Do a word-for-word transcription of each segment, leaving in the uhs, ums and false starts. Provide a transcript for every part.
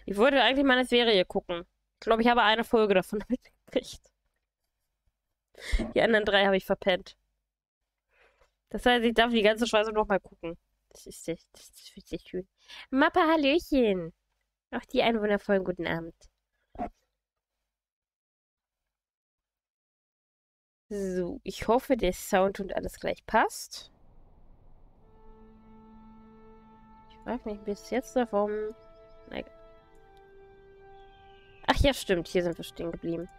Ich wollte eigentlich mal eine Serie gucken. Ich glaube, ich habe eine Folge davon mitgekriegt. Die anderen drei habe ich verpennt. Das heißt, ich darf die ganze Scheiße noch mal gucken. Das ist, das ist richtig schön. Mappa, Hallöchen. Auch dir einen wundervollen guten Abend. So, ich hoffe, der Sound und alles gleich passt. Ich frage mich bis jetzt warum... Nein. Ach ja, stimmt. Hier sind wir stehen geblieben.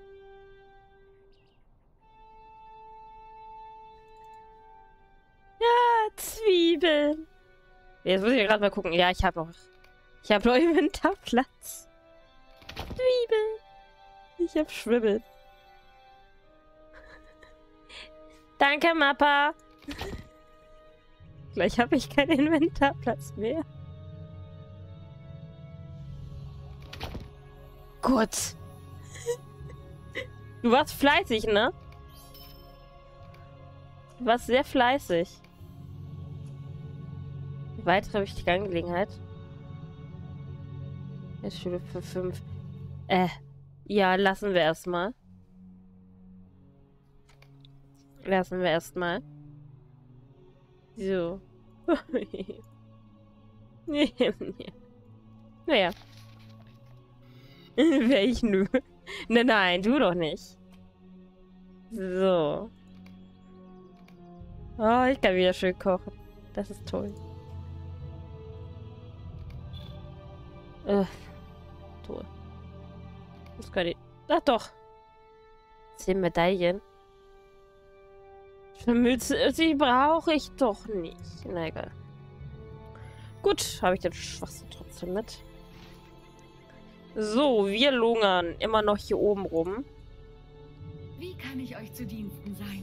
Ja, Zwiebeln. Jetzt muss ich gerade mal gucken. Ja, ich habe noch... Ich habe noch Inventarplatz. Zwiebeln. Ich habe Schwibbeln. Danke, Mappa. Gleich habe ich keinen Inventarplatz mehr. Gut. Du warst fleißig, ne? Du warst sehr fleißig. Weitere wichtige Angelegenheit. Jetzt Schule für fünf. Äh, ja, lassen wir erstmal. Lassen wir erstmal. So. Naja. Welch nu? Nein, nein, du doch nicht. So. Oh, ich kann wieder schön kochen. Das ist toll. Ugh. Toll. Was kann ich... Ach doch. Zehn Medaillen. Mütze, die brauche ich doch nicht. Na egal. Gut, habe ich den Schwachsinn trotzdem mit. So, wir lungern immer noch hier oben rum. Wie kann ich euch zu Diensten sein?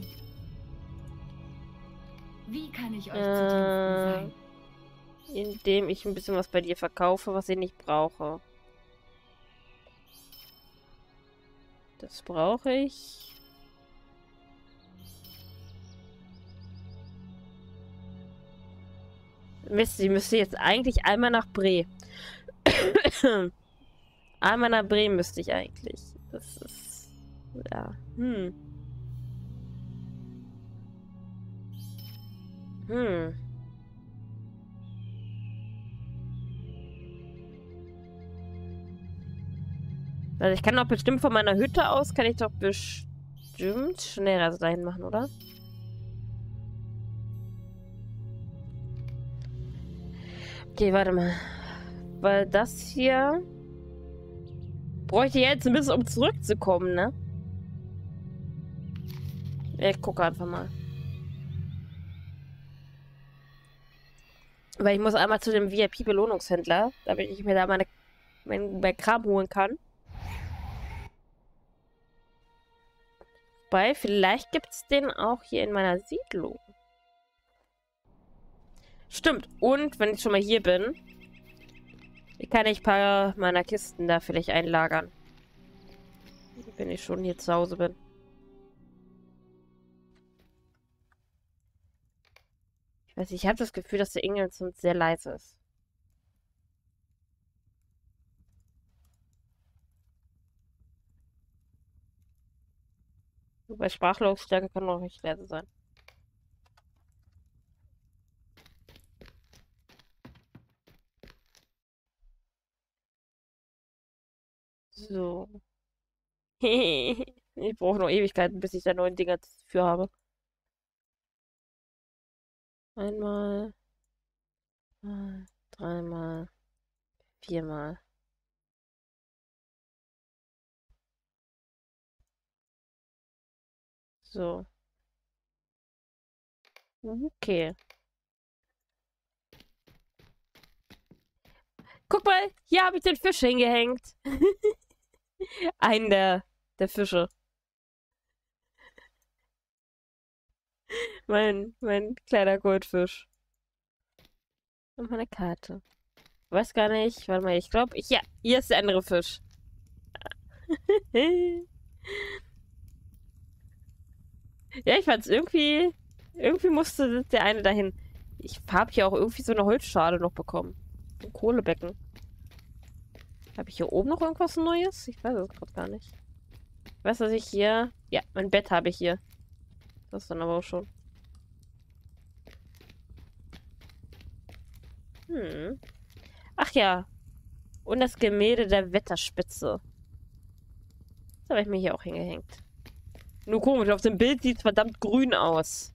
Wie kann ich euch äh, zu Diensten sein? Indem ich ein bisschen was bei dir verkaufe, was ich nicht brauche. Das brauche ich. Mist, sie müsste jetzt eigentlich einmal nach Bre. Einmal nach Bre müsste ich eigentlich. Das ist... Ja. Hm. Hm. Also ich kann doch bestimmt von meiner Hütte aus, kann ich doch bestimmt Schnellreise dahin machen, oder? Okay, warte mal. Weil das hier... Bräuchte ich jetzt ein bisschen, um zurückzukommen, ne? Ich gucke einfach mal. Weil ich muss einmal zu dem V I P-Belohnungshändler, damit ich mir da meine, mein, mein Kram holen kann. Wobei, vielleicht gibt es den auch hier in meiner Siedlung. Stimmt. Und, wenn ich schon mal hier bin, kann ich ein paar meiner Kisten da vielleicht einlagern. Wenn ich schon hier zu Hause bin. Ich weiß nicht, ich habe das Gefühl, dass der Ingelsund sehr leise ist. Bei Sprachlautstärke kann auch nicht leise sein. So. Ich brauche noch Ewigkeiten, bis ich da neuen Dinger für habe. Einmal. Mal, dreimal. Viermal. So. Okay. Guck mal, hier habe ich den Fisch hingehängt. Einen der, der Fische. Mein, mein kleiner Goldfisch. Und meine Karte. Weiß gar nicht. Warte mal, ich glaube, ich, ja, hier ist der andere Fisch. Ja, ich fand's irgendwie, irgendwie musste der eine dahin. Ich habe hier auch irgendwie so eine Holzschale noch bekommen. Ein Kohlebecken. Habe ich hier oben noch irgendwas Neues? Ich weiß es gerade gar nicht. Ich weiß, dass ich hier... Ja, mein Bett habe ich hier. Das ist dann aber auch schon. Hm. Ach ja. Und das Gemälde der Wetterspitze. Das habe ich mir hier auch hingehängt. Nur komisch, auf dem Bild sieht es verdammt grün aus.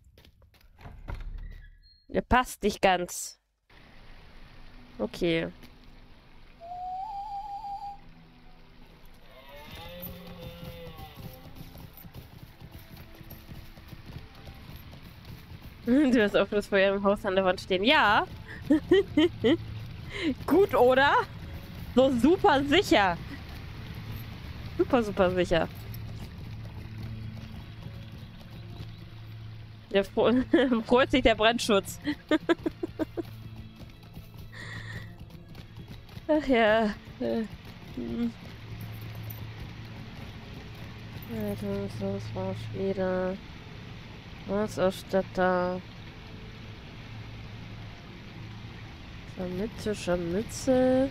Der passt nicht ganz. Okay. Du hast offenes Feuer im Haus an der Wand stehen. Ja. Gut, oder? So super sicher. Super, super sicher. Der freut sich der Brandschutz. Ach ja. Äh, hm. Das war wieder. Austatter. Scharmütze, Mütze.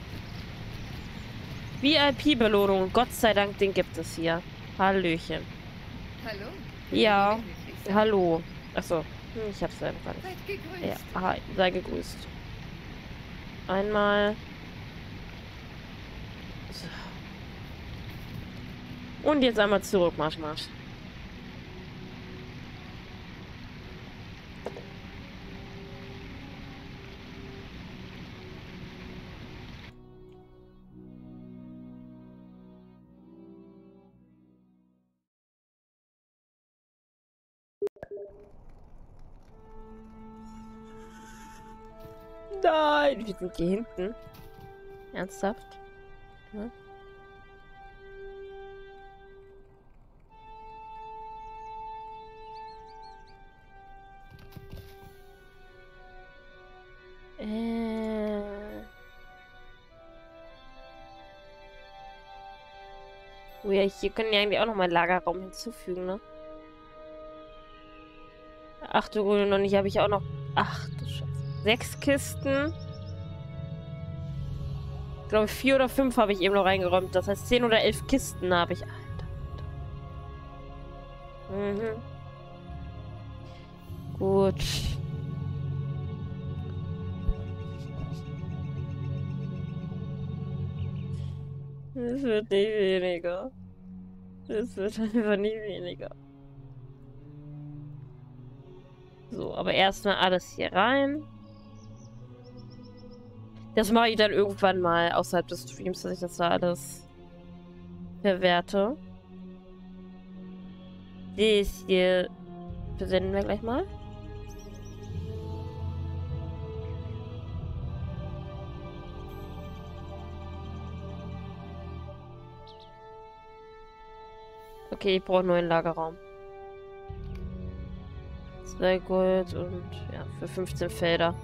V I P-Belohnung. Gott sei Dank, den gibt es hier. Hallöchen. Hallo? Ja. Hallo. Achso. Ich hab's selber gar nicht. Seid gegrüßt. Ja, hi. Sei gegrüßt. Einmal. So. Und jetzt einmal zurück, Marsch, Marsch. Nein, wir sind hier hinten. Ernsthaft? Ja. Äh. Oh ja, hier können ja eigentlich auch noch mal einen Lagerraum hinzufügen, ne? Ach du Grüne, noch nicht habe ich auch noch. Ach du Scheiße. Sechs Kisten. Ich glaube, vier oder fünf habe ich eben noch reingeräumt. Das heißt, zehn oder elf Kisten habe ich. Alter, Alter. Mhm. Gut. Es wird nicht weniger. Es wird einfach nicht weniger. So, aber erstmal alles hier rein. Das mache ich dann irgendwann mal außerhalb des Streams, dass ich das da alles verwerte. Das hier versenden wir gleich mal. Okay, ich brauche einen neuen Lagerraum. Zwei Gold und ja, für fünfzehn Felder.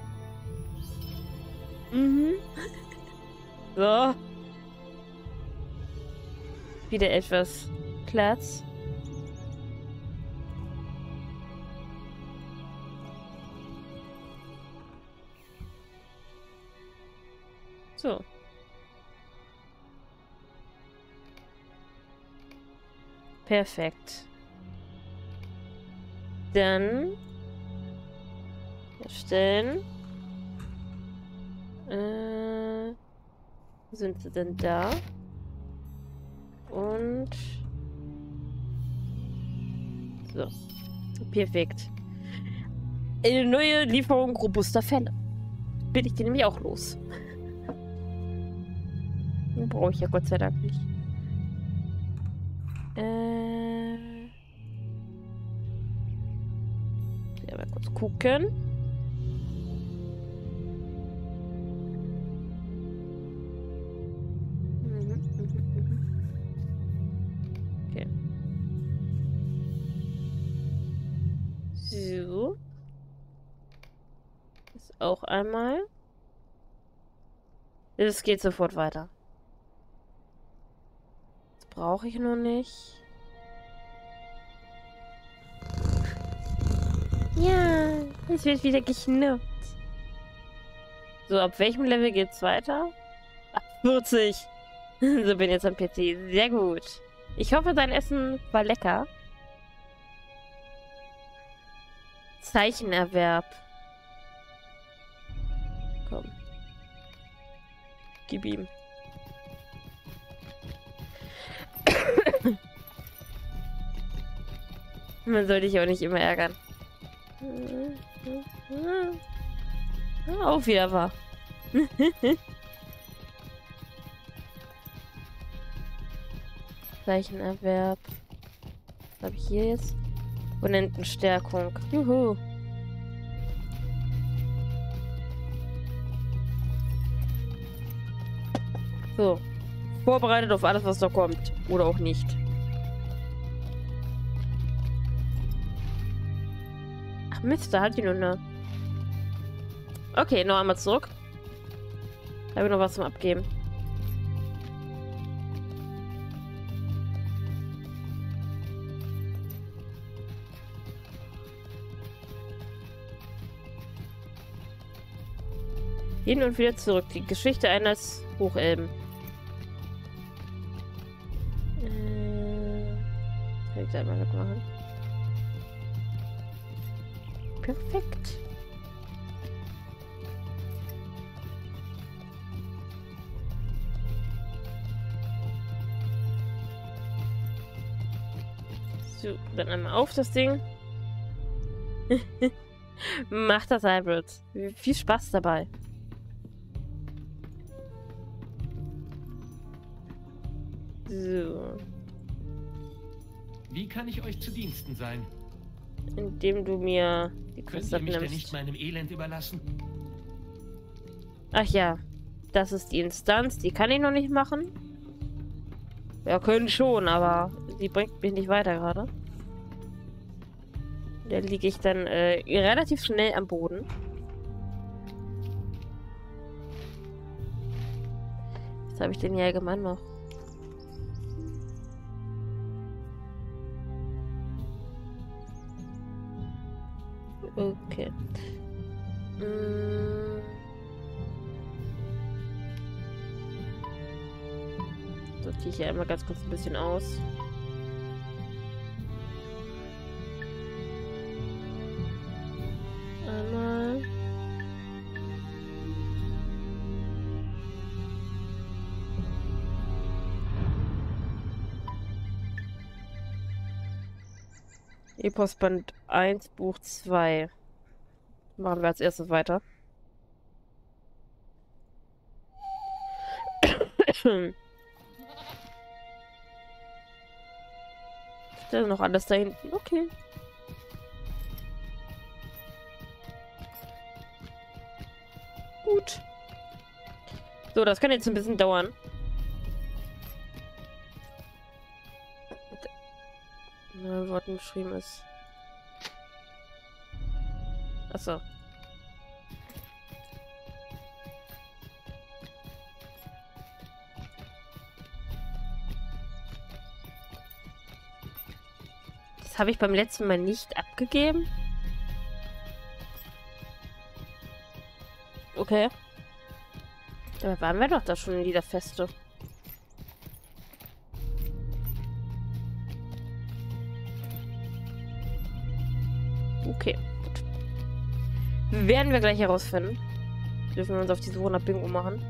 Mhm. So. Wieder etwas Platz. So. Perfekt. Dann erstellen. Äh, wo sind sie denn da? Und so. Perfekt. Eine neue Lieferung robuster Fälle. Bin ich die nämlich auch los. Den brauche ich ja Gott sei Dank nicht. Äh. Ja, mal kurz gucken. Okay. So. Das auch einmal. Es geht sofort weiter. Das brauche ich noch nicht. Ja, es wird wieder geschnurrt. So, ab welchem Level geht's weiter? Ab vierzig. So, bin jetzt am P C. Sehr gut. Ich hoffe, dein Essen war lecker. Zeichenerwerb. Komm. Gib ihm. Man soll dich auch nicht immer ärgern. Auch wieder wahr. Zeichenerwerb. Was habe ich hier jetzt? Opponentenstärkung. Juhu. So. Vorbereitet auf alles, was da kommt. Oder auch nicht. Ach Mist, da hat die nur eine. Okay, noch einmal zurück. Da habe ich noch was zum Abgeben. Hin und wieder zurück. Die Geschichte eines Hochelben. Äh, kann ich da einmal wegmachen. Perfekt. So, dann einmal auf das Ding. Mach das, Hybrid. Viel Spaß dabei. So. Wie kann ich euch zu Diensten sein? Indem du mir die Könnt Quest ihr mich denn abnimmst. nicht meinem Elend überlassen? Ach ja. Das ist die Instanz. Die kann ich noch nicht machen. Ja, können schon, aber die bringt mich nicht weiter gerade. Da liege ich dann äh, relativ schnell am Boden. Was habe ich denn hier allgemein noch? Okay. Mm. Sortiere ich hier einmal ganz kurz ein bisschen aus. Einmal. Epos-Band eins, Buch zwei. Machen wir als erstes weiter. Ist da noch alles da hinten? Okay. Gut. So, das kann jetzt ein bisschen dauern. Na, Worten beschrieben ist. Achso. Das habe ich beim letzten Mal nicht abgegeben. Okay. Aber waren wir doch da schon in dieser Feste. Okay, gut. Werden wir gleich herausfinden. Dürfen wir uns auf die Suche nach Bingo machen.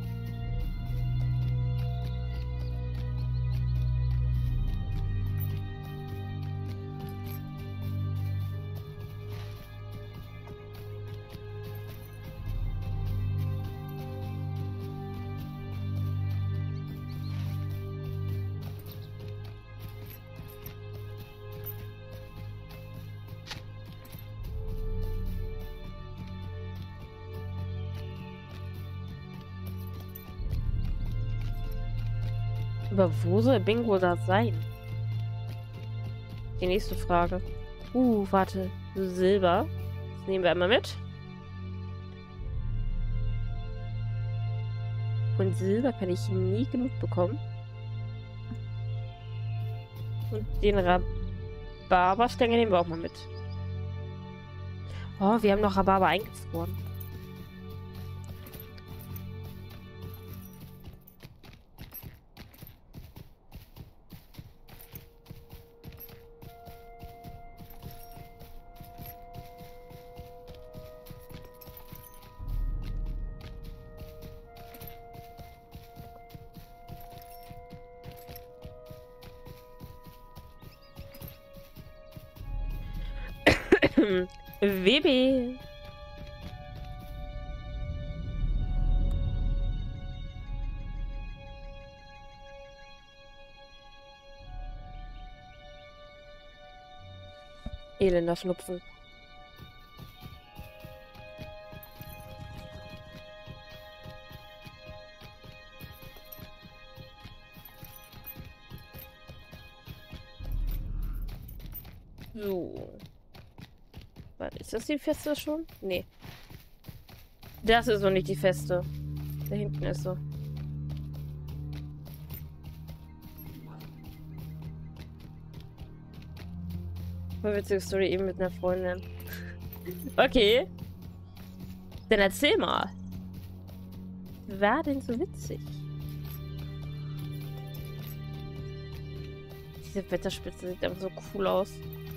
Aber wo soll Bingo da sein? Die nächste Frage. Uh, warte. Silber. Das nehmen wir einmal mit. Von Silber kann ich nie genug bekommen. Und den Rhabarberstängel nehmen wir auch mal mit. Oh, wir haben noch Rhabarber eingefroren. W B. Elender Schnupfen. So. Warte, ist das die Feste schon? Nee. Das ist noch nicht die Feste. Da hinten ist so. Voll witzige Story eben mit einer Freundin. Okay. Dann erzähl mal. Was war denn so witzig? Diese Wetterspitze sieht aber so cool aus.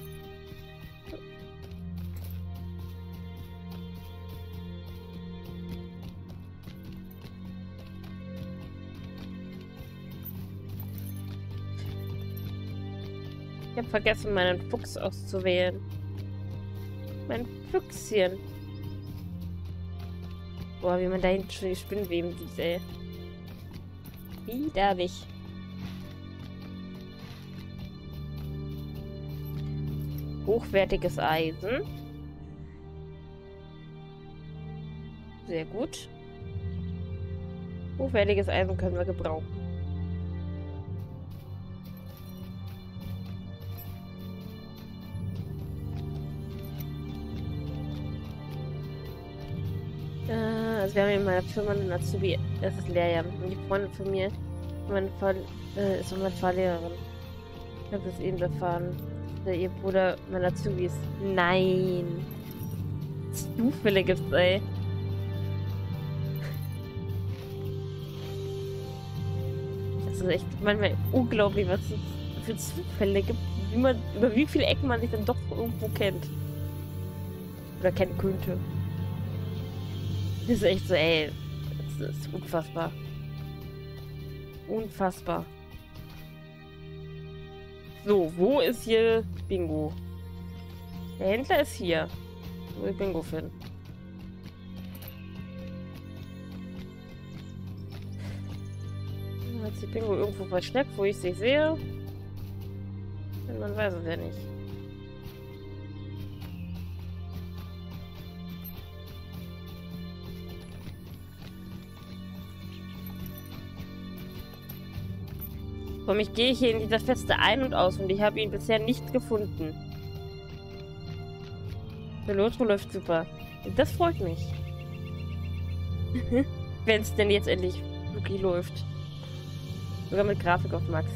Ich habe vergessen, meinen Fuchs auszuwählen. Mein Füchschen. Boah, wie man da hinten schon die Spinnweben sieht, ey. Widerlich. Hochwertiges Eisen. Sehr gut. Hochwertiges Eisen können wir gebrauchen. Also wir haben in meiner Firma einen Azubi, das ist Lehrjahr. Und die Freundin von mir meine Fahr äh, ist meine Fahrlehrerin. Ich habe es eben erfahren. Der ihr Bruder mein Azubi ist. Nein. Zufälle gibt's, ey. Das ist echt manchmal unglaublich, was es für Zufälle gibt. Wie man, über wie viele Ecken man sich dann doch irgendwo kennt. Oder kennen könnte. Das ist echt so, ey. Das ist unfassbar. Unfassbar. So, wo ist hier Bingo? Der Händler ist hier. Wo will Bingo finden? Hat sich Bingo irgendwo versteckt, wo ich sie sehe? Man weiß es ja nicht. Komm, ich gehe hier in dieser Feste ein und aus und ich habe ihn bisher nicht gefunden. Der Lotro läuft super. Das freut mich. Wenn es denn jetzt endlich wirklich läuft. Sogar mit Grafik auf Max.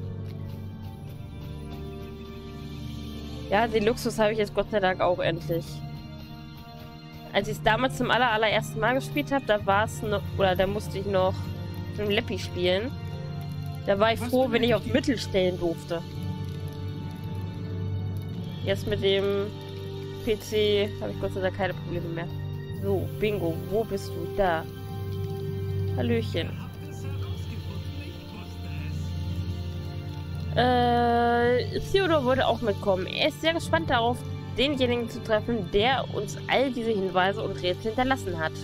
Ja, den Luxus habe ich jetzt Gott sei Dank auch endlich. Als ich es damals zum aller, allerersten Mal gespielt habe, da war es noch, oder da musste ich noch mit dem Leppi spielen. Da war ich froh, wenn ich auf Mittel stellen durfte. Jetzt mit dem P C habe ich Gott sei Dank keine Probleme mehr. So, Bingo, wo bist du? Da. Hallöchen. Äh, Theodor wollte auch mitkommen. Er ist sehr gespannt darauf, denjenigen zu treffen, der uns all diese Hinweise und Rätsel hinterlassen hat.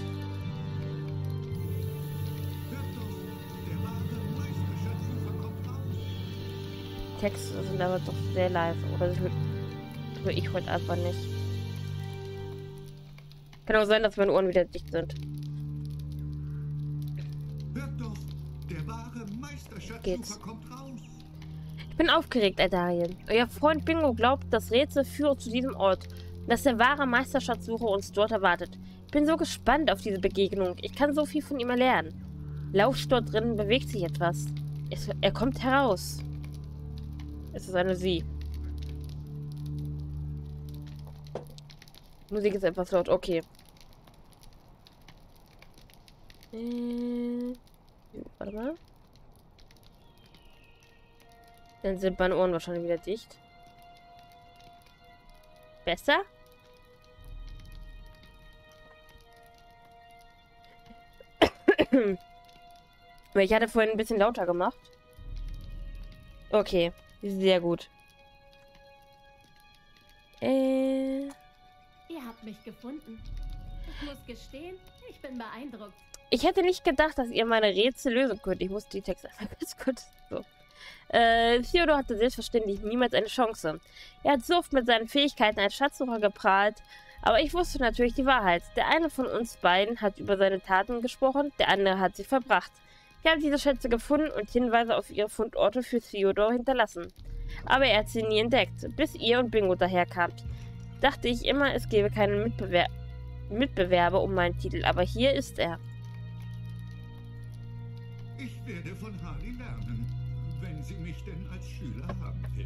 Texte sind aber doch sehr leise. Oder das tue ich heute einfach nicht. Kann auch sein, dass meine Ohren wieder dicht sind. Hört doch, der wahre Meisterschatz kommt raus. Ich bin aufgeregt, Eldarien. Euer Freund Bingo glaubt, das Rätsel führe zu diesem Ort. Dass der wahre Meisterschatzsucher uns dort erwartet. Ich bin so gespannt auf diese Begegnung. Ich kann so viel von ihm erlernen. Lauscht dort drin, bewegt sich etwas. Es, er kommt heraus. Es ist eine Sie. Musik ist etwas laut. Okay. Äh, warte mal. Dann sind meine Ohren wahrscheinlich wieder dicht. Besser? Weil ich hatte vorhin ein bisschen lauter gemacht. Okay. Sehr gut. Äh. habt mich gefunden. Ich muss gestehen, ich bin beeindruckt. Ich hätte nicht gedacht, dass ihr meine Rätsel lösen könnt. Ich muss die Texte einfach ganz kurz so. Äh, Theodor hatte selbstverständlich niemals eine Chance. Er hat so oft mit seinen Fähigkeiten als Schatzsucher geprahlt, aber ich wusste natürlich die Wahrheit. Der eine von uns beiden hat über seine Taten gesprochen, der andere hat sie verbracht. Ich habe diese Schätze gefunden und Hinweise auf ihre Fundorte für Theodor hinterlassen. Aber er hat sie nie entdeckt, bis ihr und Bingo daherkamt. Dachte ich immer, es gäbe keinen Mitbewer Mitbewerber um meinen Titel, aber hier ist er. Ich werde von Harley lernen, wenn sie mich denn als Schüler haben will.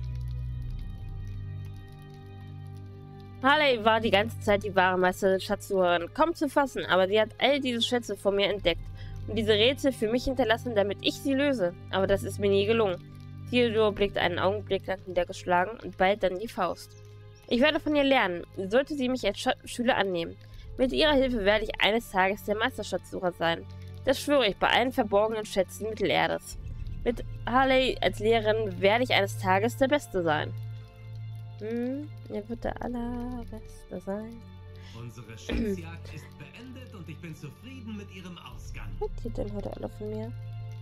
Harley war die ganze Zeit die wahre Meister Schatzsucherin, kaum zu fassen, aber sie hat all diese Schätze vor mir entdeckt und diese Rätsel für mich hinterlassen, damit ich sie löse. Aber das ist mir nie gelungen. Theodor blickte einen Augenblick lang niedergeschlagen und ballt dann die Faust. Ich werde von ihr lernen, sollte sie mich als Sch Schüler annehmen. Mit ihrer Hilfe werde ich eines Tages der Meisterschatzsucher sein. Das schwöre ich bei allen verborgenen Schätzen Mittelerdes. Mit Harley als Lehrerin werde ich eines Tages der Beste sein. Hm, er wird der Allerbeste sein. Unsere Schätzjagd ist beendet und ich bin zufrieden mit ihrem Ausgang. Was hat denn heute alle von mir?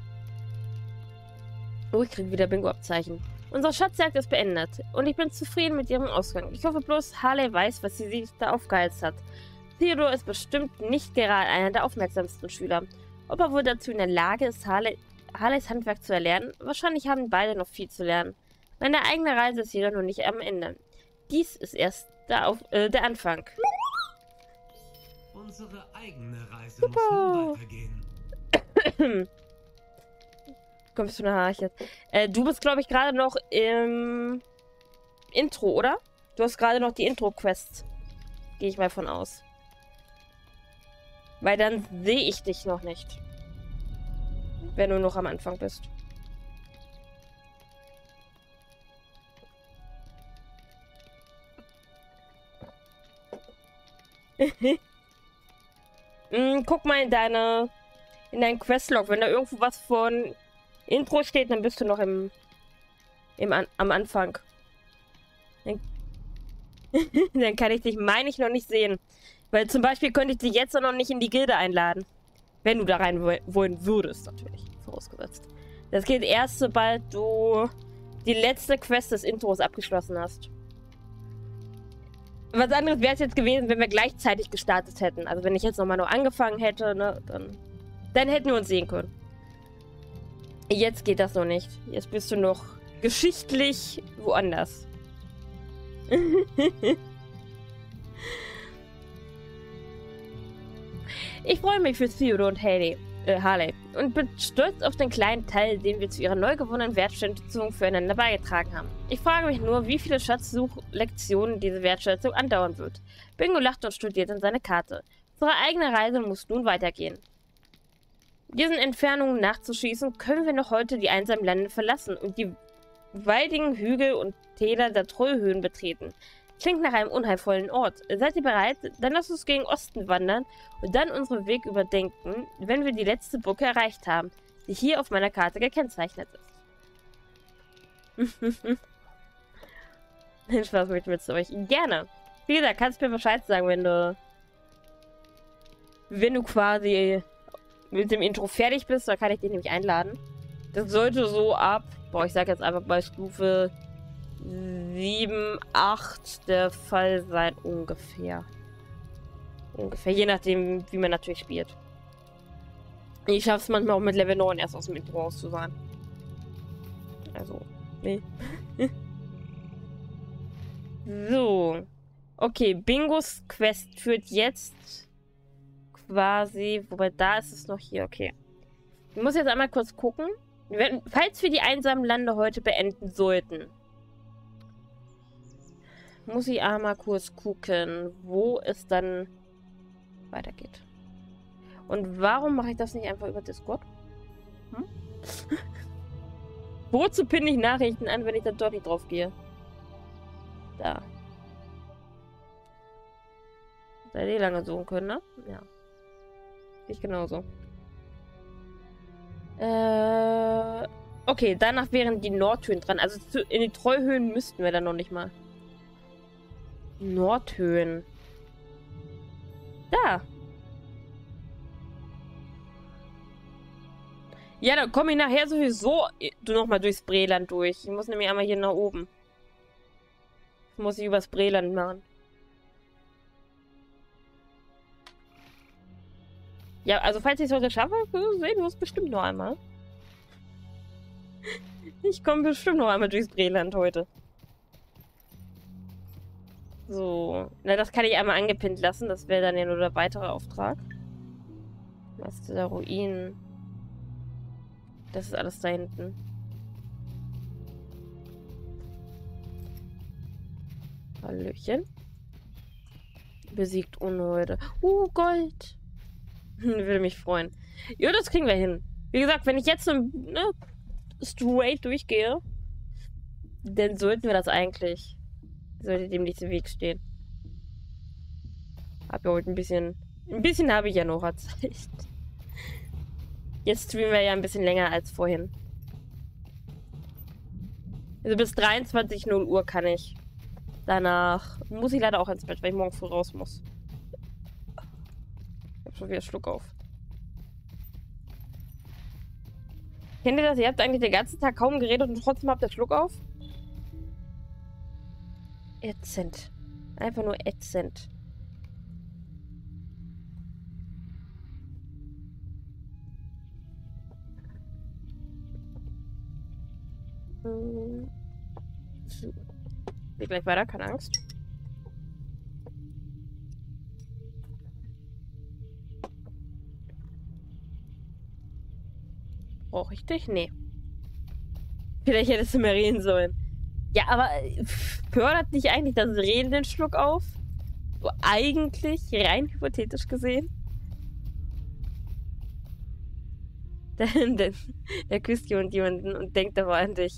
Oh, ich kriege wieder Bingo-Abzeichen. Unsere Schatzjagd ist beendet und ich bin zufrieden mit ihrem Ausgang. Ich hoffe bloß, Harley weiß, was sie sich da aufgeheizt hat. Theodor ist bestimmt nicht gerade einer der aufmerksamsten Schüler. Ob er wohl dazu in der Lage ist, Harley, Harleys Handwerk zu erlernen? Wahrscheinlich haben beide noch viel zu lernen. Meine eigene Reise ist jedoch noch nicht am Ende. Dies ist erst der, Auf äh, der Anfang. Unsere eigene Reise Super. muss nun weitergehen. Kommst du nachher jetzt? Äh, du bist, glaube ich, gerade noch im Intro, oder? Du hast gerade noch die Intro-Quests. Gehe ich mal von aus. Weil dann sehe ich dich noch nicht. Wenn du noch am Anfang bist. mm, guck mal in deine in deinen Questlog. Wenn da irgendwo was von Intro steht, dann bist du noch im, im an, am Anfang. Dann, dann kann ich dich, meine ich, noch nicht sehen. Weil zum Beispiel könnte ich dich jetzt noch nicht in die Gilde einladen. Wenn du da rein wollen würdest, natürlich. Vorausgesetzt. Das geht erst, sobald du die letzte Quest des Intros abgeschlossen hast. Was anderes wäre es jetzt gewesen, wenn wir gleichzeitig gestartet hätten. Also wenn ich jetzt nochmal nur angefangen hätte, ne, dann, dann hätten wir uns sehen können. Jetzt geht das noch nicht. Jetzt bist du noch geschichtlich woanders. Ich freue mich für Theodor und Haley, äh, Harley und bin stolz auf den kleinen Teil, den wir zu ihrer neu gewonnenen Wertschätzung füreinander beigetragen haben. Ich frage mich nur, wie viele Schatzsuchlektionen diese Wertschätzung andauern wird. Bingo lacht und studiert in seine Karte. Unsere eigene Reise muss nun weitergehen. Diesen Entfernungen nachzuschießen, können wir noch heute die einsamen Lande verlassen und die waldigen Hügel und Täler der Trollhöhen betreten. Klingt nach einem unheilvollen Ort. Seid ihr bereit? Dann lasst uns gegen Osten wandern und dann unseren Weg überdenken, wenn wir die letzte Brücke erreicht haben, die hier auf meiner Karte gekennzeichnet ist. Den Spaß mit mit euch. Gerne. Wie gesagt, kannst du mir Bescheid sagen, wenn du wenn du quasi mit dem Intro fertig bist, dann kann ich dich nämlich einladen. Das sollte so ab, boah, ich sag jetzt einfach bei Stufe sieben, acht der Fall sein, ungefähr. Ungefähr, je nachdem, wie man natürlich spielt. Ich schaffe es manchmal auch mit Level neun erst aus dem Intro raus zu sein. Also, nee. So. Okay, Bingos Quest führt jetzt quasi, wobei da ist es noch hier, okay. Ich muss jetzt einmal kurz gucken. Wenn, falls wir die einsamen Lande heute beenden sollten, muss ich einmal kurz gucken, wo es dann weitergeht. Und warum mache ich das nicht einfach über Discord? Hm? Wozu pinne ich Nachrichten an, wenn ich dann dort nicht drauf gehe? Da. Da hätte ich lange suchen können, ne? Ja. Ich genauso. Äh. Okay, danach wären die Nordhöhen dran. Also zu, in die Trollhöhen müssten wir dann noch nicht mal. Nordhöhen. Da. Ja, dann komme ich nachher sowieso du noch mal durchs Breland durch. Ich muss nämlich einmal hier nach oben. Das muss ich übers Breland machen. Ja, also falls ich es heute schaffe, sehen wir es bestimmt noch einmal. Ich komme bestimmt noch einmal durchs Breland heute. So. Na, das kann ich einmal angepinnt lassen. Das wäre dann ja nur der weitere Auftrag. Maske der Ruinen. Das ist alles da hinten. Hallöchen. Besiegt Unholde. Uh, Gold. Würde mich freuen. Ja, das kriegen wir hin. Wie gesagt, wenn ich jetzt so, ne, straight durchgehe, dann sollten wir das eigentlich. Sollte dem nicht im Weg stehen. Hab ja heute ein bisschen... Ein bisschen habe ich ja noch Zeit. Jetzt streamen wir ja ein bisschen länger als vorhin. Also bis dreiundzwanzig Uhr kann ich. Danach muss ich leider auch ins Bett, weil ich morgen früh raus muss. Ich hab schon wieder Schluck auf. Kennt ihr das? Ihr habt eigentlich den ganzen Tag kaum geredet und trotzdem habt ihr Schluck auf? Ätzend. Einfach nur ätzend. So. Geht gleich weiter, keine Angst. Brauche ich dich? Nee. Vielleicht hättest du mehr reden sollen. Ja, aber fördert nicht eigentlich das Reden den Schluck auf? So eigentlich, rein hypothetisch gesehen? Der, der, der küsst jemanden und denkt aber an dich.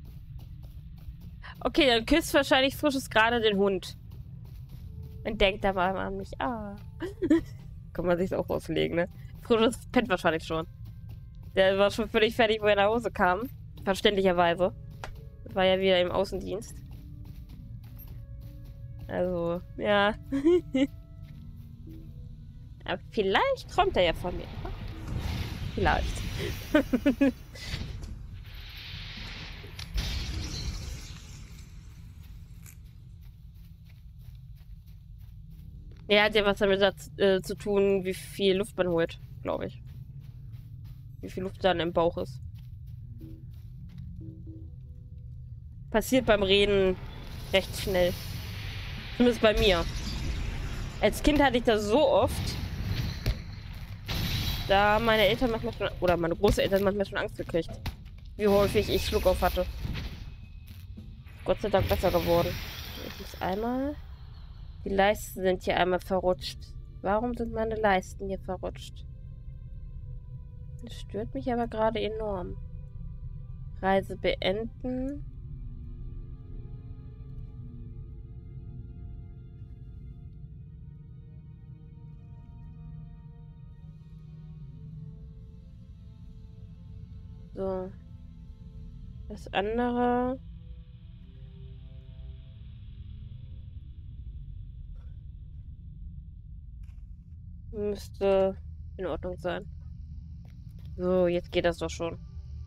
Okay, dann küsst wahrscheinlich Frisches gerade den Hund. Und denkt aber an mich. Ah. Kann man sich auch auslegen, ne? Frisches pennt wahrscheinlich schon. Der war schon völlig fertig, wo er nach Hause kam. Verständlicherweise. War ja wieder im Außendienst. Also, ja. Aber vielleicht träumt er ja von mir. Vielleicht. Ja, hat ja was damit äh, zu tun, wie viel Luft man holt, glaube ich. Wie viel Luft dann im Bauch ist. Passiert beim Reden recht schnell. Zumindest bei mir. Als Kind hatte ich das so oft, da haben meine Eltern manchmal schon, oder meine Großeltern manchmal schon Angst gekriegt. Wie häufig ich Schluck auf hatte. Gott sei Dank besser geworden. Ich muss einmal... Die Leisten sind hier einmal verrutscht. Warum sind meine Leisten hier verrutscht? Das stört mich aber gerade enorm. Reise beenden. So. Das andere... müsste in Ordnung sein. So, jetzt geht das doch schon.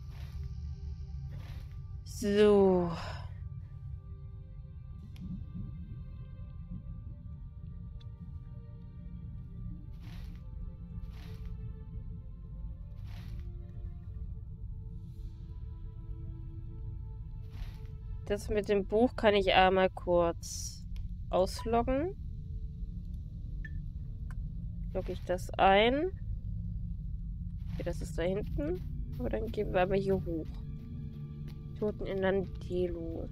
So. Das mit dem Buch kann ich einmal kurz ausloggen. Logge ich das ein. Okay, das ist da hinten. Aber dann gehen wir aber hier hoch. Toten in Landilo.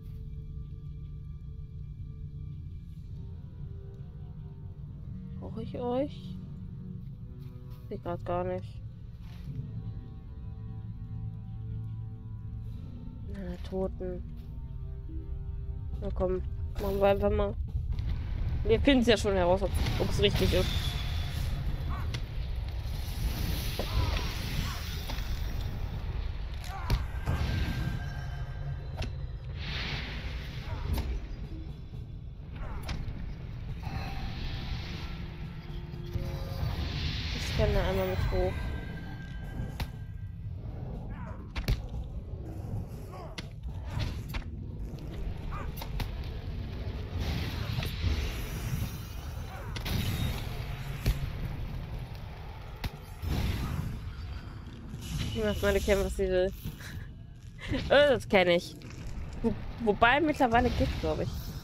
Brauche ich euch? Sehe gerade gar nicht. Na, Toten. Na komm, machen wir einfach mal. Wir finden es ja schon heraus, ob es richtig ist. mal mit hoch. Die macht meine Kämpfe, was sie will. Oh, das kenne ich. Wo, wobei mittlerweile geht, glaube ich.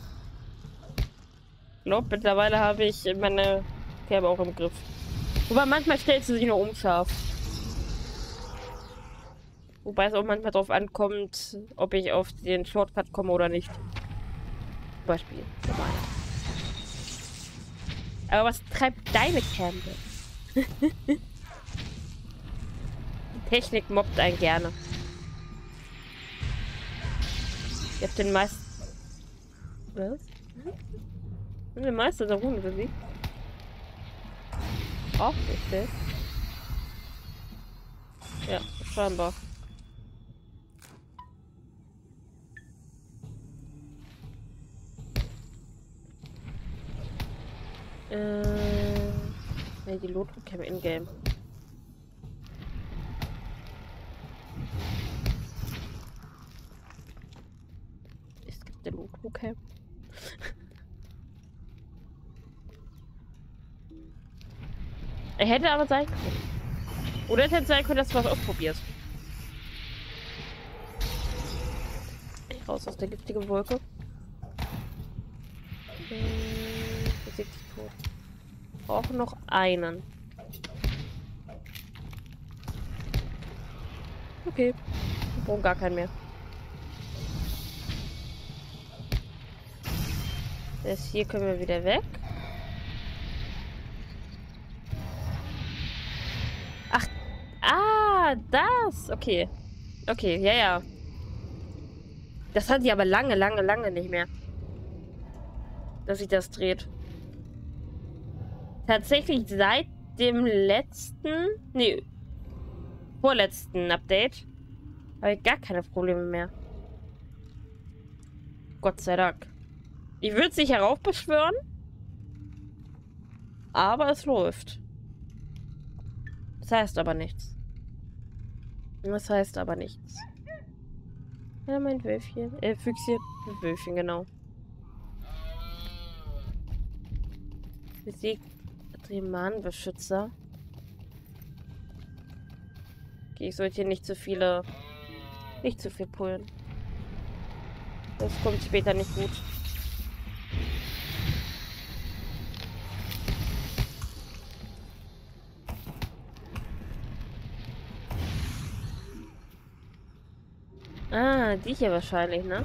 Ich glaube, mittlerweile habe ich meine Kämpfe auch im Griff. Wobei manchmal stellt sie sich noch unscharf. Wobei es auch manchmal darauf ankommt, ob ich auf den Shortcut komme oder nicht. Zum Beispiel. Aber was treibt deine Kämpfe? Technik mobbt einen gerne. Ich hab den meisten... Was? Den Meister der Runde besiegt. Auch richtig. Ja, scheinbar. Äh... Ne, die Lotcam in-game. Der okay. Er hätte aber sein können. Oder es hätte sein können, dass du was ausprobierst. Ich raus aus der giftigen Wolke. Besiegt dich tot. Auch noch einen. Okay. Wir brauchen gar keinen mehr. Das hier können wir wieder weg. Ach, ah, das. Okay. Okay, ja, ja. Das hat sie aber lange, lange, lange nicht mehr. Dass sich das dreht. Tatsächlich seit dem letzten, nee, vorletzten Update habe ich gar keine Probleme mehr. Gott sei Dank. Ich würde es nicht heraufbeschwören, aber es läuft. Das heißt aber nichts. Das heißt aber nichts. Ja, mein Wölfchen. Äh, Füchschen. Wölfchen, genau. Besiegt Trimanbeschützer. Okay, ich sollte hier nicht zu viele... Nicht zu viel pullen. Das kommt später nicht gut. Ah, die hier wahrscheinlich, ne?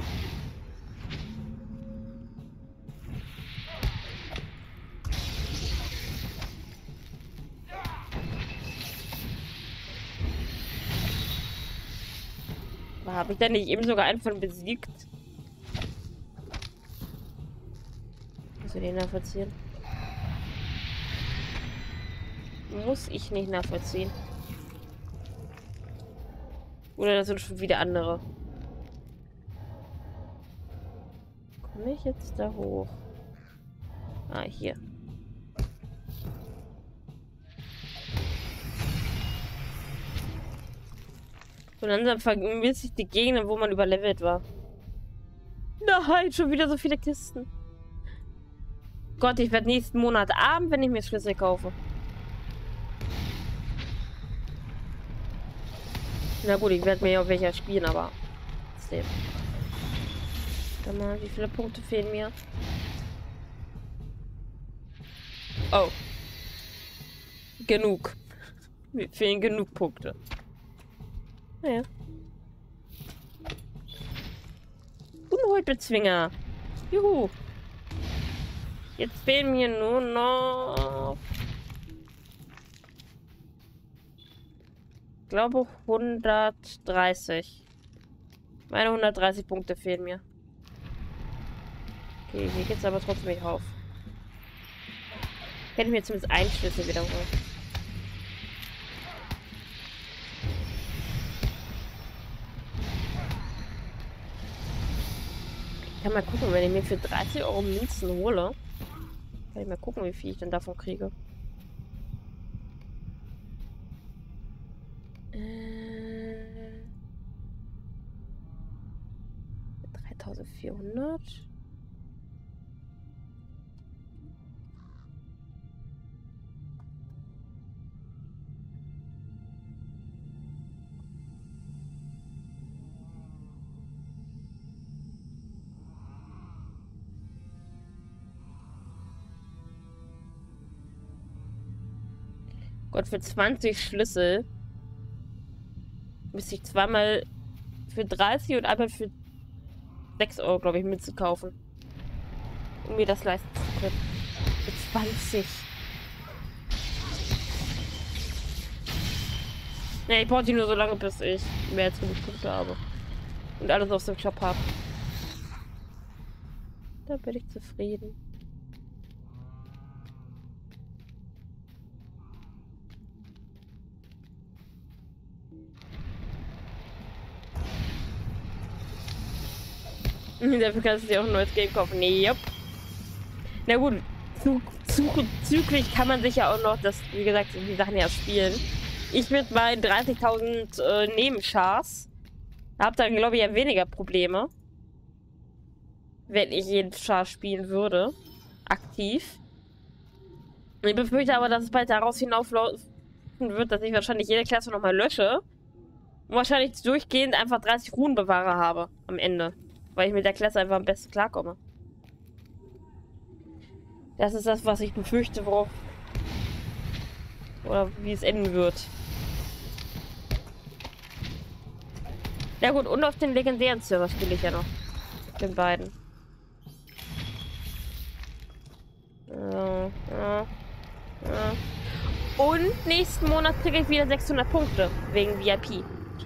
Habe ich da nicht eben sogar einen von besiegt? Muss ich den nachvollziehen? Muss ich nicht nachvollziehen. Oder das sind schon wieder andere. Komme ich jetzt da hoch? Ah, hier. So langsam vermisst sich die Gegner, wo man überlevelt war. Nein, schon wieder so viele Kisten. Gott, ich werde nächsten Monat arm, wenn ich mir Schlüssel kaufe. Na gut, ich werde mir ja auch welcher spielen, aber... Trotzdem. Warte mal, wie viele Punkte fehlen mir? Oh. Genug. Mir fehlen genug Punkte. Naja. Unholtbezwinger. Juhu. Jetzt fehlen mir nur noch... Ich glaube hundertdreißig. Meine hundertdreißig Punkte fehlen mir. Okay, hier geht's aber trotzdem nicht rauf. Kann ich mir zumindest einen Schlüssel wiederholen. Ich kann mal gucken, wenn ich mir für dreißig Euro Münzen hole. Kann ich mal gucken, wie viel ich denn davon kriege. eintausendvierhundert. Gott, für zwanzig Schlüssel müsste ich zweimal für dreißig und einmal für sechs Euro, glaube ich, mitzukaufen. Um mir das leisten zu können. Für zwanzig. Ja, ich brauche die nur so lange, bis ich mehr als genug Punkte habe. Und alles aus dem Shop habe. Da bin ich zufrieden. Dafür kannst du dir auch ein neues Game kaufen. Nee, yep. Na gut, zuzüglich kann man sich ja auch noch, das, wie gesagt, die Sachen ja spielen. Ich mit meinen dreißigtausend äh, Nebenchars habe da, glaube ich, ja weniger Probleme. Wenn ich jeden Char spielen würde. Aktiv. Ich befürchte aber, dass es bald daraus hinauslaufen wird, dass ich wahrscheinlich jede Klasse nochmal lösche. Und wahrscheinlich durchgehend einfach dreißig Runenbewahrer habe am Ende. Weil ich mit der Klasse einfach am besten klarkomme. Das ist das, was ich befürchte, worauf... Oder wie es enden wird. Ja gut, und auf den legendären Server spiele ich ja noch. Den beiden. Ja, ja, ja. Und nächsten Monat kriege ich wieder sechshundert Punkte. Wegen V I P.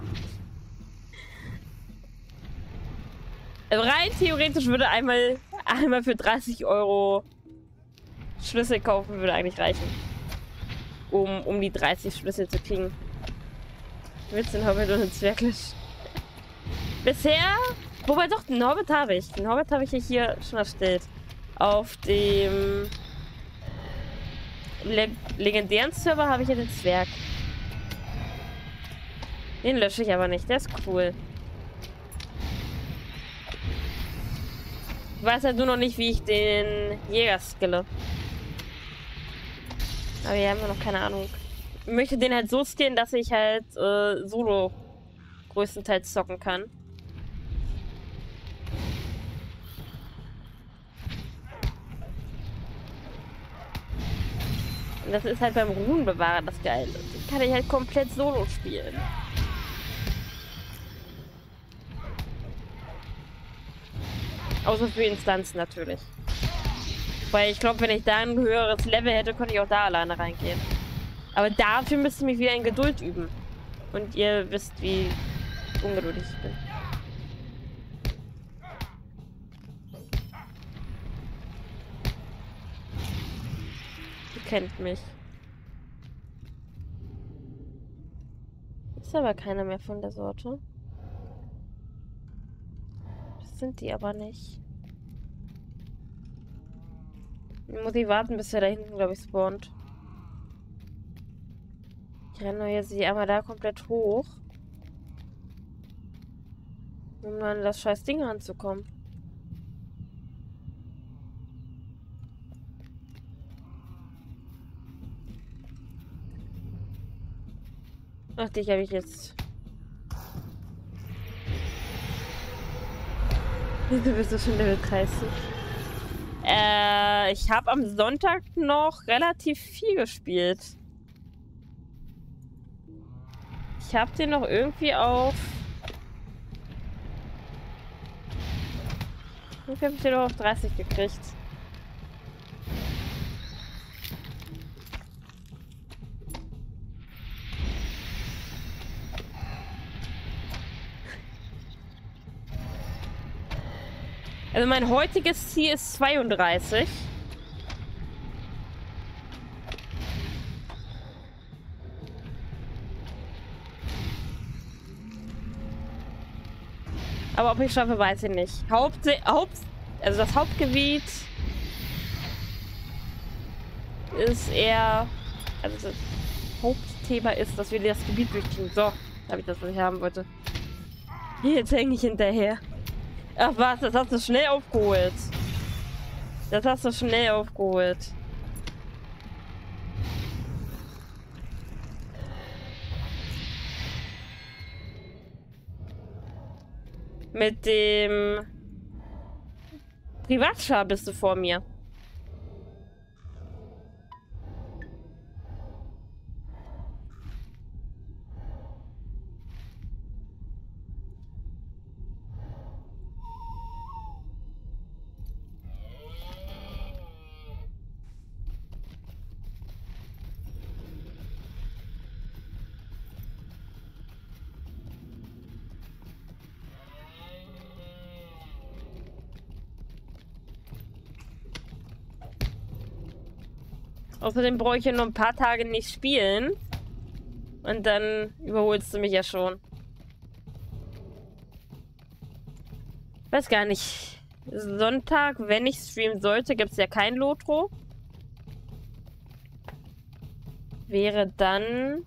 Rein theoretisch würde einmal, einmal für dreißig Euro Schlüssel kaufen, würde eigentlich reichen. Um, um die dreißig Schlüssel zu kriegen. Witz, den Hobbit und den Zwerglisch. Bisher, wobei doch, den Hobbit habe ich. Den Hobbit habe ich hier schon erstellt. Auf dem Le legendären Server habe ich ja den Zwerg. Den lösche ich aber nicht, der ist cool. Ich weiß halt nur noch nicht, wie ich den Jäger skille. Aber hier haben wir noch keine Ahnung. Ich möchte den halt so skillen, dass ich halt äh, Solo größtenteils zocken kann. Und das ist halt beim Runenbewahrer das Geile. Den kann ich halt komplett Solo spielen. Außer für Instanzen natürlich. Weil ich glaube, wenn ich da ein höheres Level hätte, könnte ich auch da alleine reingehen. Aber dafür müsste ich mich wieder in Geduld üben. Und ihr wisst, wie ungeduldig ich bin. Ihr kennt mich. Ist aber keiner mehr von der Sorte. Sind die aber nicht. Ich muss ich warten, bis er da hinten, glaube ich, spawnt. Ich renne jetzt hier einmal da komplett hoch. Um an das scheiß Ding ranzukommen. Ach, dich habe ich jetzt... Du bist doch schon Level dreißig. Äh, ich habe am Sonntag noch relativ viel gespielt. Ich habe den noch irgendwie auf... Irgendwie habe ich den noch auf dreißig gekriegt. Also mein heutiges Ziel ist zweiunddreißig. Aber ob ich schaffe, weiß ich nicht. Haupt, Haupt, also das Hauptgebiet ist eher, also das Hauptthema ist, dass wir das Gebiet durchkriegen. So, da habe ich das, was ich haben wollte. Jetzt hänge ich hinterher. Ach was, das hast du schnell aufgeholt. Das hast du schnell aufgeholt. Mit dem Privatschar bist du vor mir. Außerdem brauche ich ja nur ein paar Tage nicht spielen. Und dann überholst du mich ja schon. Weiß gar nicht. Sonntag, wenn ich streamen sollte, gibt es ja kein Lotro. Wäre dann...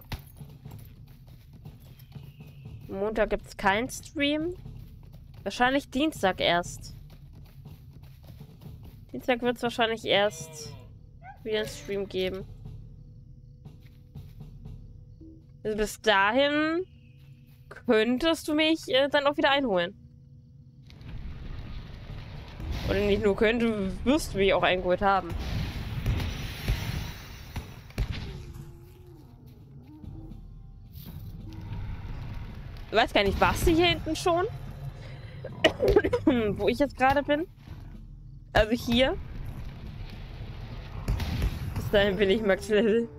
Montag gibt es keinen Stream. Wahrscheinlich Dienstag erst. Dienstag wird es wahrscheinlich erst... wieder einen Stream geben. Also bis dahin könntest du mich äh, dann auch wieder einholen. Oder nicht nur könnte, wirst du mich auch eingeholt haben. Ich weiß gar nicht, warst du hier hinten schon? Wo ich jetzt gerade bin? Also hier. Bis dahin bin ich Max Level.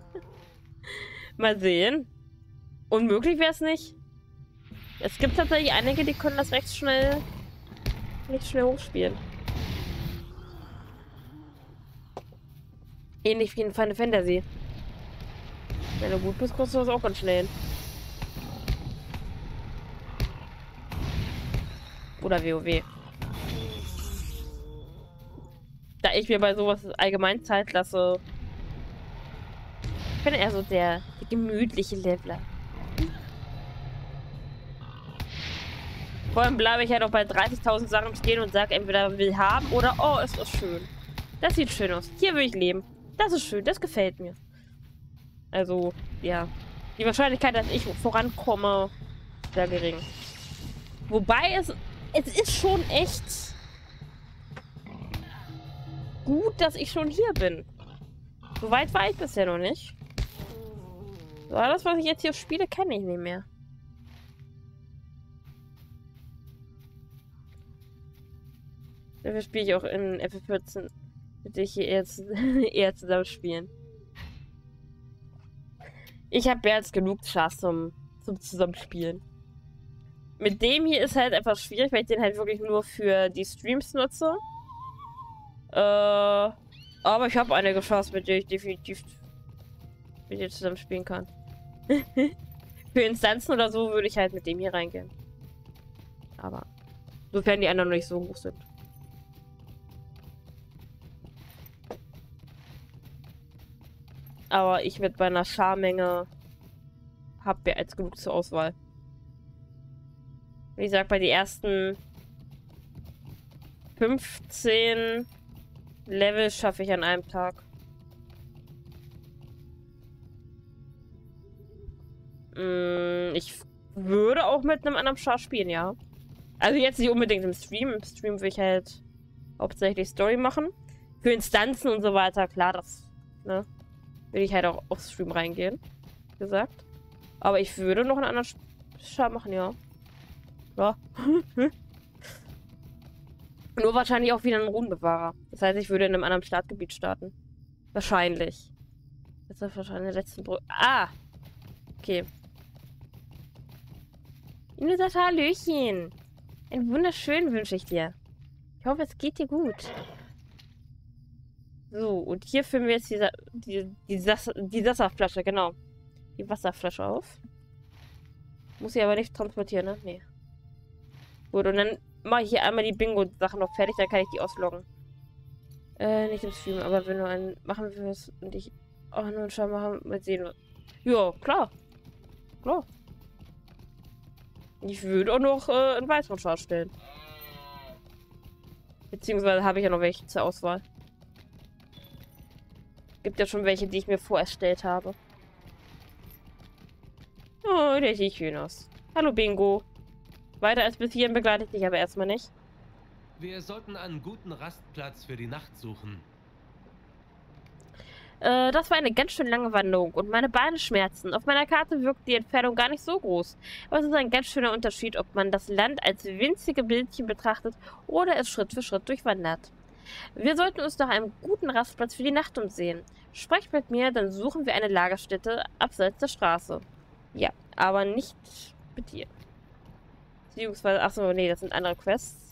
Mal sehen. Unmöglich wäre es nicht. Es gibt tatsächlich einige, die können das recht schnell nicht schnell hochspielen. Ähnlich wie in Final Fantasy. Wenn du gut bist, kommst du das auch ganz schnell hin. Oder WoW. Da ich mir bei sowas allgemein Zeit lasse. Ich bin eher so der, der gemütliche Leveler. Vor allem bleibe ich halt auch bei dreißigtausend Sachen stehen und sage entweder will haben oder oh, ist das schön. Das sieht schön aus. Hier will ich leben. Das ist schön, das gefällt mir. Also, ja. Die Wahrscheinlichkeit, dass ich vorankomme, ist sehr gering. Wobei es, es ist schon echt gut, dass ich schon hier bin. So weit war ich bisher noch nicht. So, alles, was ich jetzt hier spiele, kenne ich nicht mehr. Dafür spiele ich auch in F F vierzehn, mit der ich hier eher, eher zusammen spielen. Ich habe mehr als genug Chance zum, zum Zusammenspielen. Mit dem hier ist halt etwas schwierig, weil ich den halt wirklich nur für die Streams nutze. Äh, aber ich habe einige Chance, mit der ich definitiv mit dir zusammen spielen kann. Für Instanzen oder so würde ich halt mit dem hier reingehen. Aber sofern die anderen noch nicht so hoch sind. Aber ich mit meiner Scharmenge habe ja als genug zur Auswahl. Wie gesagt, bei den ersten fünfzehn Level schaffe ich an einem Tag. Mm, ich würde auch mit einem anderen Char spielen, ja. Also jetzt nicht unbedingt im Stream. Im Stream will ich halt hauptsächlich Story machen. Für Instanzen und so weiter, klar, das, ne, will ich halt auch auf Stream reingehen. Gesagt. Aber ich würde noch einen anderen Char machen, ja. Ja. Nur wahrscheinlich auch wieder einen Runenbewahrer. Das heißt, ich würde in einem anderen Startgebiet starten. Wahrscheinlich. Das ist wahrscheinlich der letzte Brücke. Ah! Okay. Inu sagt Hallöchen. Einen wunderschönen wünsche ich dir. Ich hoffe, es geht dir gut. So, und hier füllen wir jetzt die, die, die, Sass, die Wasserflasche, genau. Die Wasserflasche auf. Muss ich aber nicht transportieren, ne? Nee. Gut, und dann mache ich hier einmal die Bingo-Sachen noch fertig, dann kann ich die ausloggen. Äh, nicht im Stream, aber wenn wir einen machen wir es und ich auch nur einen Schau machen, mal sehen. Ja, klar. Klar. Ich würde auch noch äh, einen weiteren Schau stellen. Beziehungsweise habe ich ja noch welche zur Auswahl. Gibt ja schon welche, die ich mir vorerstellt habe. Oh, der sieht schön aus. Hallo, Bingo. Weiter als bis hierhin begleite ich dich aber erstmal nicht. Wir sollten einen guten Rastplatz für die Nacht suchen. Äh, das war eine ganz schön lange Wanderung und meine Beine schmerzen. Auf meiner Karte wirkt die Entfernung gar nicht so groß. Aber es ist ein ganz schöner Unterschied, ob man das Land als winzige Bildchen betrachtet oder es Schritt für Schritt durchwandert. Wir sollten uns nach einem guten Rastplatz für die Nacht umsehen. Sprecht mit mir, dann suchen wir eine Lagerstätte abseits der Straße. Ja, aber nicht mit dir. Beziehungsweise, achso, nee, das sind andere Quests.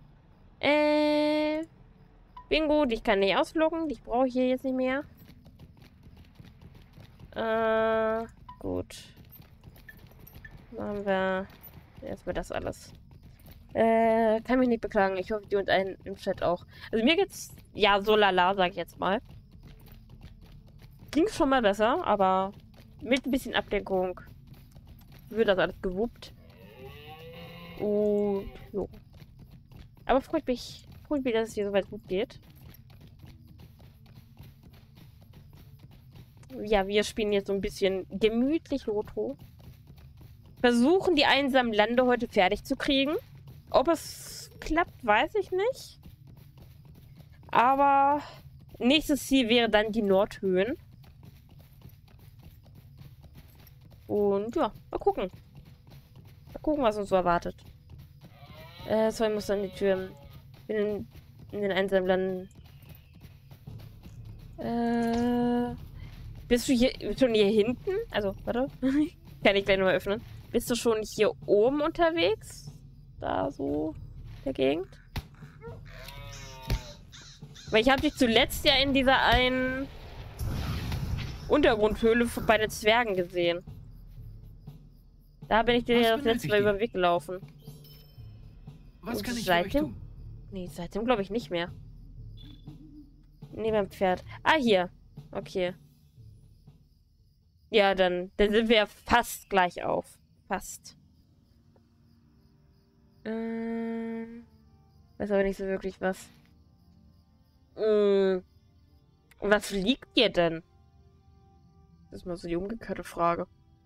Äh, Bingo, dich kann ich ausloggen. Dich brauche ich hier jetzt nicht mehr. Äh, gut. Machen wir erstmal das alles. Äh, kann mich nicht beklagen. Ich hoffe, die und einen im Chat auch. Also mir geht's, ja, so lala, sag ich jetzt mal. Ging schon mal besser, aber mit ein bisschen Ablenkung wird das alles gewuppt. Und, jo. Aber freut mich, freut mich, dass es hier soweit gut geht. Ja, wir spielen jetzt so ein bisschen gemütlich Lotro. Versuchen, die einsamen Lande heute fertig zu kriegen. Ob es klappt, weiß ich nicht. Aber nächstes Ziel wäre dann die Nordhöhen. Und ja, mal gucken. Mal gucken, was uns so erwartet. Äh, so, ich muss dann die Tür in, in den einsamen Landen. Äh... Bist du hier schon hier hinten? Also, warte. Kann ich gleich nochmal öffnen. Bist du schon hier oben unterwegs? Da so in der Gegend? Weil ich habe dich zuletzt ja in dieser einen Untergrundhöhle bei den Zwergen gesehen. Da bin ich dir ja das letzte Mal über den Weg gelaufen. Was Und kann ich für seitdem? euch tun? Nee, seitdem glaube ich nicht mehr. Nee, beim Pferd. Ah, hier. Okay. Ja, dann, dann sind wir ja fast gleich auf. Fast. Ähm, weiß aber nicht so wirklich was. Ähm, was liegt dir denn? Das ist mal so die umgekehrte Frage.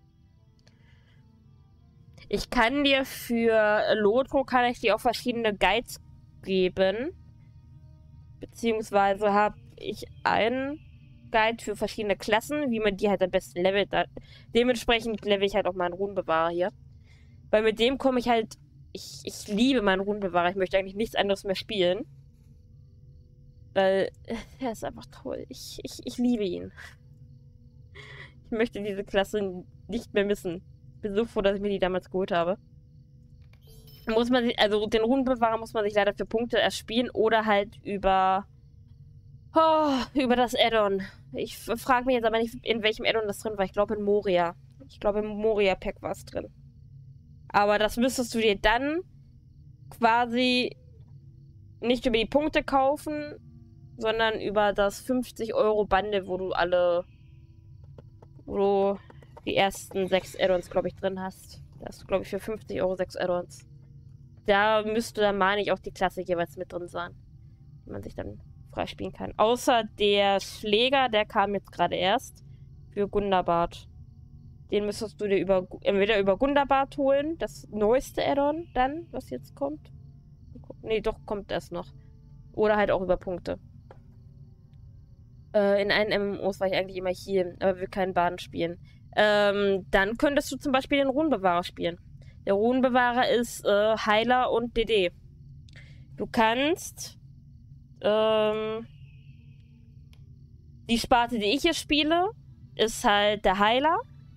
Ich kann dir für Lotro kann ich dir auch verschiedene Guides geben. Beziehungsweise habe ich einen Guide für verschiedene Klassen, wie man die halt am besten levelt. Da, dementsprechend level ich halt auch meinen Runenbewahrer hier. Weil mit dem komme ich halt... Ich, ich liebe meinen Runenbewahrer. Ich möchte eigentlich nichts anderes mehr spielen. Weil er ist einfach toll. Ich, ich, ich liebe ihn. Ich möchte diese Klasse nicht mehr missen. Ich bin so froh, dass ich mir die damals geholt habe. Muss man sich, also den Runenbewahrer muss man sich leider für Punkte erspielen oder halt über... Oh, über das Add-on. Ich frage mich jetzt aber nicht, in welchem Add-on das drin war. Ich glaube in Moria. Ich glaube im Moria-Pack war es drin. Aber das müsstest du dir dann quasi nicht über die Punkte kaufen, sondern über das fünfzig Euro Bundle, wo du alle, wo du die ersten sechs Add-ons, glaube ich, drin hast. Da hast du, glaube ich, für fünfzig Euro sechs Add-ons. Da müsste dann, meine ich, auch die Klasse jeweils mit drin sein. Die man sich dann freispielen kann. Außer der Schläger, der kam jetzt gerade erst für Gundabad. Den müsstest du dir über, entweder über Gundabad holen, das neueste Add-on dann, was jetzt kommt. Nee, doch, kommt das noch. Oder halt auch über Punkte. Äh, in einen M M Os war ich eigentlich immer hier, aber wir keinen Baden spielen. Ähm, dann könntest du zum Beispiel den Runenbewahrer spielen. Der Runenbewahrer ist äh, Heiler und D D. Du kannst ähm, die Sparte, die ich hier spiele, ist halt der Heiler.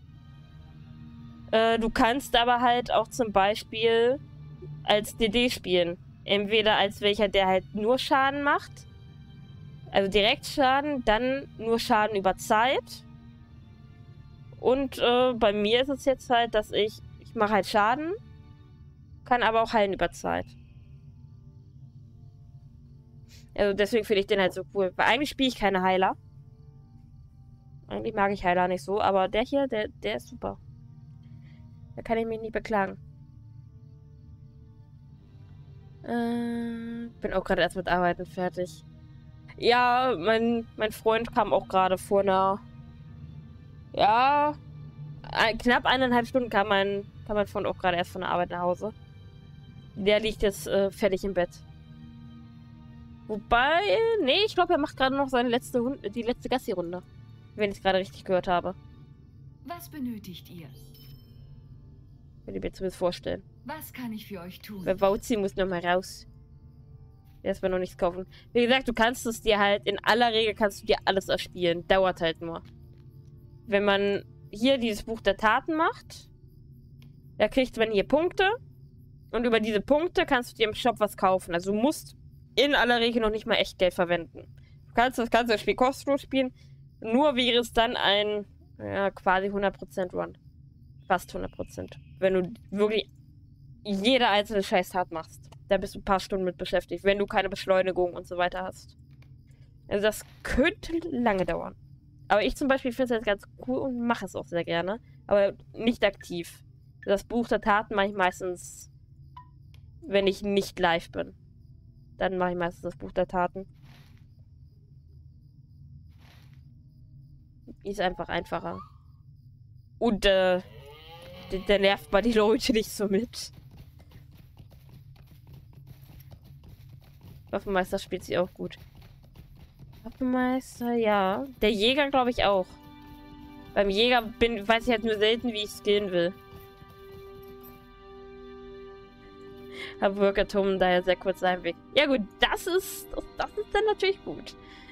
Äh, du kannst aber halt auch zum Beispiel als D D spielen. Entweder als welcher, der halt nur Schaden macht. Also direkt Schaden, dann nur Schaden über Zeit. Und äh, bei mir ist es jetzt halt, dass ich, ich mache halt Schaden, kann aber auch heilen über Zeit. Also deswegen finde ich den halt so cool. Weil eigentlich spiele ich keine Heiler. Eigentlich mag ich Heiler nicht so, aber der hier, der, der ist super. Da kann ich mich nicht beklagen. Äh, bin auch gerade erst mit Arbeiten fertig. Ja, mein, mein Freund kam auch gerade vor einer... Ja... Ein, knapp eineinhalb Stunden kam mein, kam mein Freund auch gerade erst von der Arbeit nach Hause. Der liegt jetzt äh, fertig im Bett. Wobei... Nee, ich glaube, er macht gerade noch seine letzte Hund die letzte Gassi-Runde. Wenn ich es gerade richtig gehört habe. Was benötigt ihr? Wenn ich mir zumindest vorstellen. Was kann ich für euch tun? Bei Wauzi muss noch mal raus. Erstmal noch nichts kaufen. Wie gesagt, du kannst es dir halt, in aller Regel kannst du dir alles erspielen. Dauert halt nur. Wenn man hier dieses Buch der Taten macht, da kriegt man hier Punkte. Und über diese Punkte kannst du dir im Shop was kaufen. Also du musst in aller Regel noch nicht mal echt Geld verwenden. Du kannst das ganze Spiel kostenlos spielen. Nur wäre es dann ein, ja, quasi hundert Prozent Run. Fast hundert Prozent. Wenn du wirklich jede einzelne Scheißtat machst. Da bist du ein paar Stunden mit beschäftigt, wenn du keine Beschleunigung und so weiter hast. Also das könnte lange dauern. Aber ich zum Beispiel finde es jetzt ganz cool und mache es auch sehr gerne. Aber nicht aktiv. Das Buch der Taten mache ich meistens, wenn ich nicht live bin. Dann mache ich meistens das Buch der Taten. Ist einfach einfacher. Und, äh, der, der nervt mal die Leute nicht so mit. Waffenmeister spielt sie auch gut. Waffenmeister, ja. Der Jäger, glaube ich, auch. Beim Jäger bin, weiß ich halt nur selten, wie ich skillen will. Hab Workatom daher sehr kurz seinen Weg. Ja gut, das ist, das, das ist dann natürlich gut.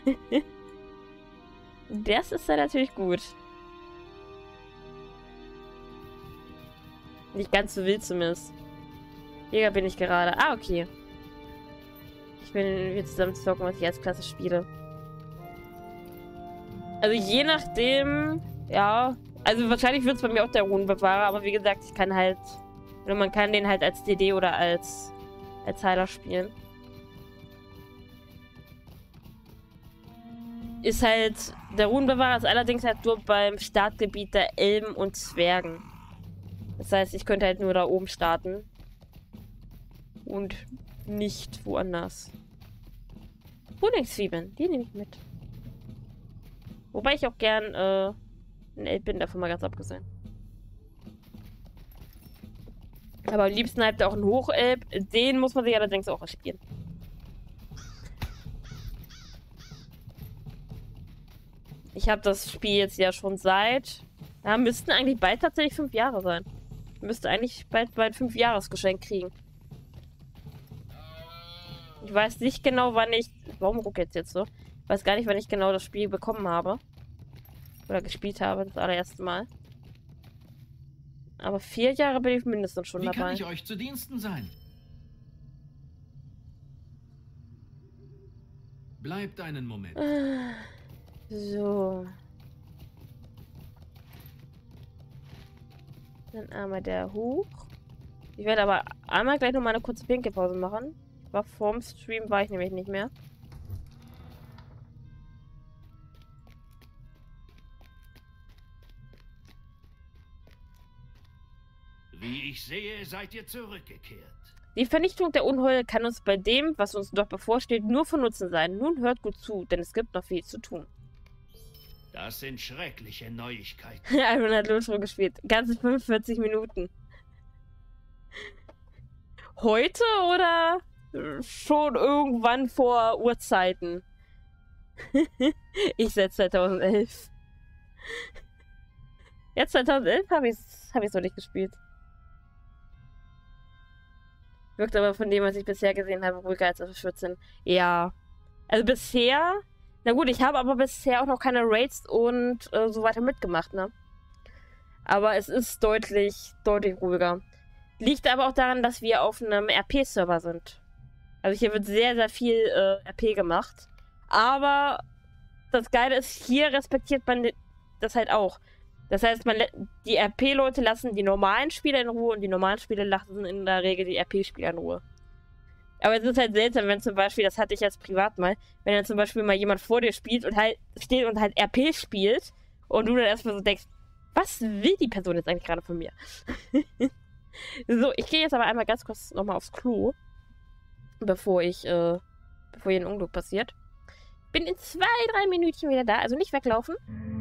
Das ist dann natürlich gut. Nicht ganz so wild zumindest. Jäger bin ich gerade. Ah, okay. Ich bin wir zusammen zocken, was ich als Klasse spiele. Also je nachdem, ja. Also wahrscheinlich wird es bei mir auch der Runenbewahrer, aber wie gesagt, ich kann halt. Oder man kann den halt als D D oder als, als Heiler spielen. Ist halt. Der Runenbewahrer ist allerdings halt nur beim Startgebiet der Elben und Zwergen. Das heißt, ich könnte halt nur da oben starten. Und nicht woanders. Frühlingszwiebeln, die nehme ich mit. Wobei ich auch gern äh, ein Elb bin, davon mal ganz abgesehen. Aber am liebsten halt auch ein Hochelb. Den muss man sich allerdings auch erspielen. Ich habe das Spiel jetzt ja schon seit... Ja, müssten eigentlich bald tatsächlich fünf Jahre sein. Müsste eigentlich bald bald fünf Jahresgeschenk kriegen. Ich weiß nicht genau, wann ich... Warum ruckelt es jetzt so? Ich weiß gar nicht, wann ich genau das Spiel bekommen habe. Oder gespielt habe, das allererste Mal. Aber vier Jahre bin ich mindestens schon Wie dabei. Wie kann ich euch zu Diensten sein? Bleibt einen Moment. So. Dann einmal der hoch. Ich werde aber einmal gleich noch mal eine kurze Pinkelpause machen. War vorm Stream, war ich nämlich nicht mehr. Wie ich sehe, seid ihr zurückgekehrt. Die Vernichtung der Unheil kann uns bei dem, was uns noch bevorsteht, nur von Nutzen sein. Nun hört gut zu, denn es gibt noch viel zu tun. Das sind schreckliche Neuigkeiten. Iron hat Lotro gespielt. Ganze fünfundvierzig Minuten. Heute oder schon irgendwann vor Urzeiten? Ich setze zweitausendelf. Ja, zweitausendelf habe ich es hab noch nicht gespielt. Wirkt aber von dem, was ich bisher gesehen habe, ruhiger als auf vierzehn. Ja. Also bisher... Na gut, ich habe aber bisher auch noch keine Raids und äh, so weiter mitgemacht, ne? Aber es ist deutlich, deutlich ruhiger. Liegt aber auch daran, dass wir auf einem R P-Server sind. Also hier wird sehr, sehr viel äh, R P gemacht. Aber das Geile ist, hier respektiert man das halt auch. Das heißt, man die R P-Leute lassen die normalen Spieler in Ruhe und die normalen Spieler lassen in der Regel die R P-Spieler in Ruhe. Aber es ist halt seltsam, wenn zum Beispiel, das hatte ich jetzt privat mal, wenn dann zum Beispiel mal jemand vor dir spielt und halt steht und halt R P spielt und du dann erstmal so denkst, was will die Person jetzt eigentlich gerade von mir? So, ich gehe jetzt aber einmal ganz kurz nochmal aufs Klo. bevor ich, äh, bevor hier ein Unglück passiert. Bin in zwei, drei Minütchen wieder da, also nicht weglaufen.